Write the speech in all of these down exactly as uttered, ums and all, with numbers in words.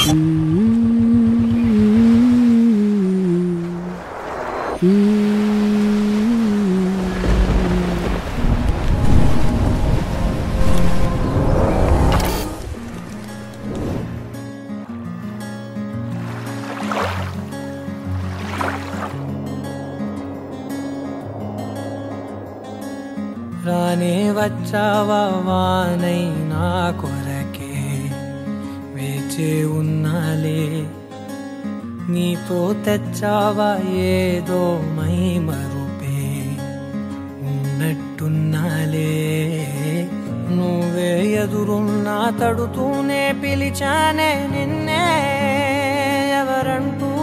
రానే వచ్చావా వానై నా కొరకే వేచే ఉన్నాలే నీతో తెచ్చావా ఏదో మై మరుపే ఉన్నట్టున్నాలే నువ్వే ఎదురున్నా తడుతూనే పిలిచానే నిన్నే ఎవరంటూ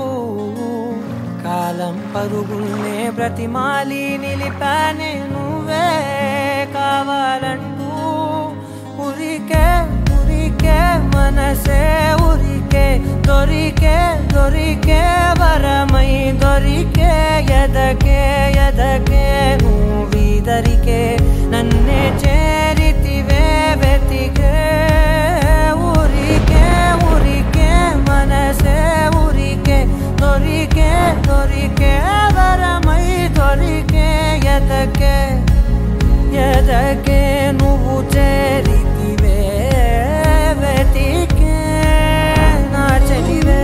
కాలం పరుగుల్నే బ్రతిమాలి నిలిపానే నువ్వే కావాలంటూ ఉరికే ఉరికే మనసే ఉరికే దొరికే దొరికే వరమై దొరికే ఎదకే ఎదకే నువ్విదరికే నన్నే చేరితివే వెతికే ఉరికే ఉరికే మనసే ఉరికే దొరికే దొరికే వరమై దొరికే ఎదకే ఎదకే నువ్వు చేరితివే వెతికే నా చెలివే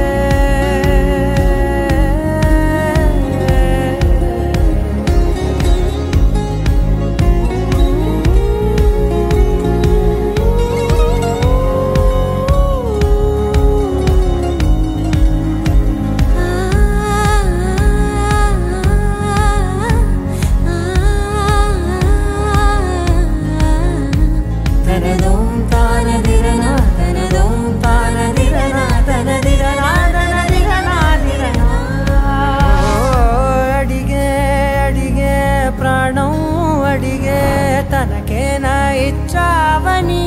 తనకేనా ఇచ్చావని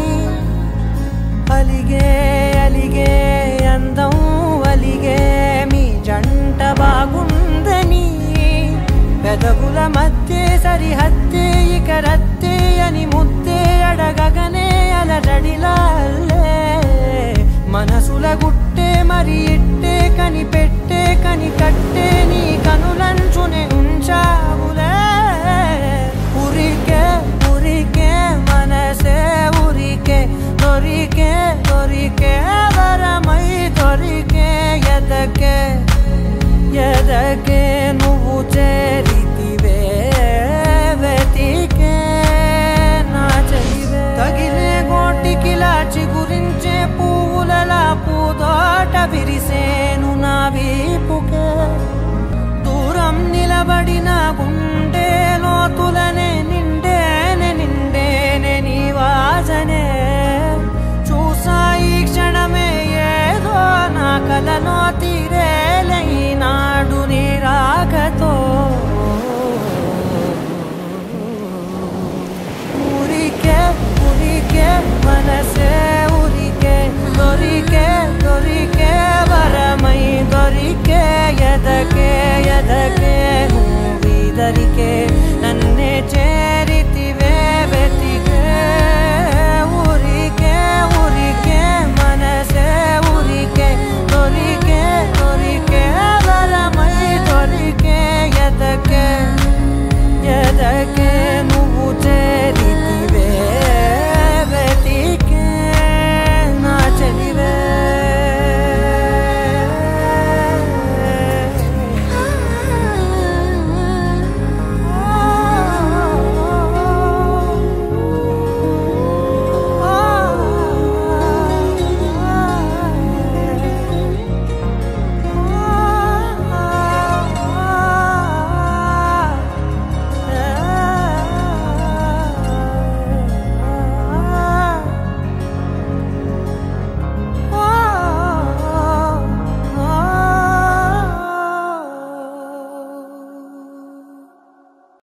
అలిగే అలిగే అందం అలిగే మీ జంట బాగుందని పెదవుల మధ్య సరిహద్దే ఇక రద్దే అని ముద్దే అడగగనే అలరడిలాల్లే మనసుల గుట్టే మరి ఇట్టే కని పెట్టే కని కట్టే నీ కనులంచునే ఉంచావులే ఉరికే ఉరికే మనసే ఉరికే దొరికే దొరికే వరమై దొరికే ఎదకే ఎదకే నువ్వు చేరితివే వెతికే నా చెలివే తగిలే గోటికిలా చిగురించే పువ్వులలా పూదోట విరిసేను నా వీపుకే